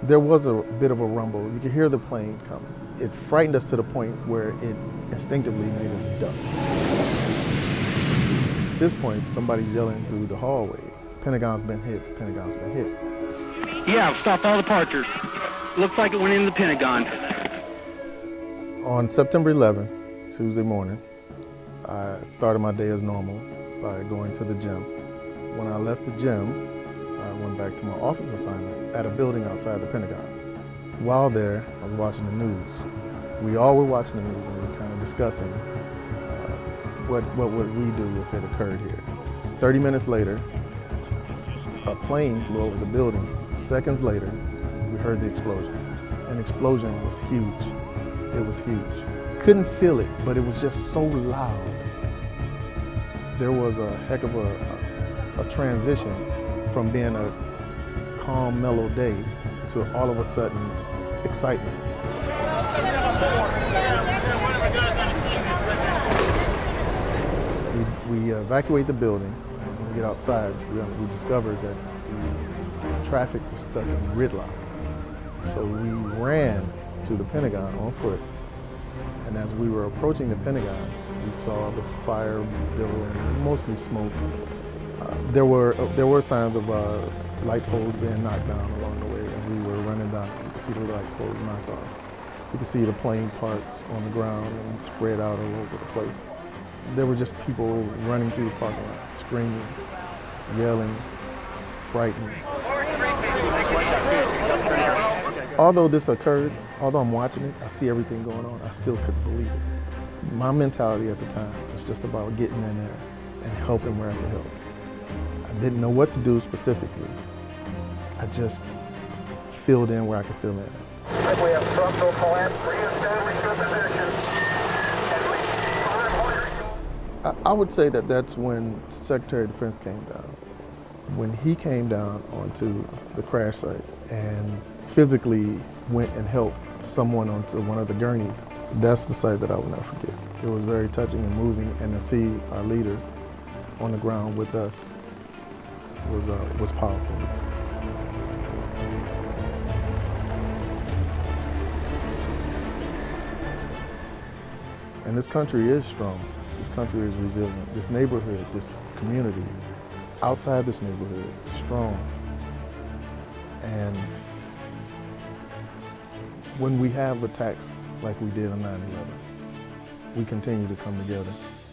There was a bit of a rumble. You could hear the plane coming. It frightened us to the point where it instinctively made us duck. At this point, somebody's yelling through the hallway, "Pentagon's been hit, the Pentagon's been hit." Yeah, stop all departures. Looks like it went into the Pentagon. On September 11th, Tuesday morning, I started my day as normal by going to the gym. When I left the gym, I went back to my office assignment at a building outside the Pentagon. While there, I was watching the news. We all were watching the news and we were kind of discussing what would we do if it occurred here. 30 minutes later, a plane flew over the building. Seconds later, we heard the explosion. An explosion was huge. It was huge. Couldn't feel it, but it was just so loud. There was a heck of a transition from being a calm, mellow day to all of a sudden excitement. We evacuate the building. When we get outside, we discovered that the traffic was stuck in gridlock. So we ran to the Pentagon on foot. And as we were approaching the Pentagon, we saw the fire billowing, mostly smoke. There were signs of light poles being knocked down along the way as we were running down. You could see the light poles knocked off. You could see the plane parts on the ground and spread out all over the place. There were just people running through the parking lot, screaming, yelling, frightened. Although this occurred, although I'm watching it, I see everything going on, I still couldn't believe it. My mentality at the time was just about getting in there and helping where I could help. I didn't know what to do specifically. I just filled in where I could fill in. We have structural collapse, reestablish your position. I would say that that's when Secretary of Defense came down. When he came down onto the crash site and physically went and helped someone onto one of the gurneys, that's the sight that I will never forget. It was very touching and moving, and to see our leader on the ground with us was powerful. And this country is strong. This country is resilient. This neighborhood, this community, outside this neighborhood is strong. And when we have attacks like we did on 9/11, we continue to come together.